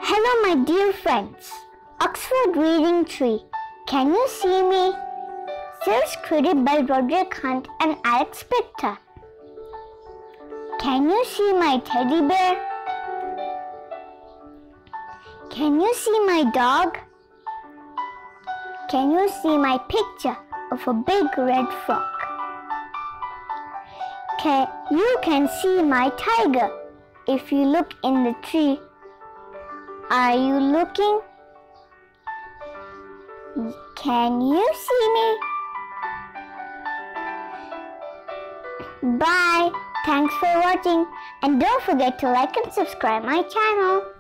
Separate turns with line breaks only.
Hello my dear friends, Oxford Reading Tree, can you see me? Series created by Roderick Hunt and Alex Spector. Can you see my teddy bear? Can you see my dog? Can you see my picture of a big red frog? You can see my tiger if you look in the tree. Are you looking? Can you see me? Bye. Thanks for watching and don't forget to like and subscribe my channel.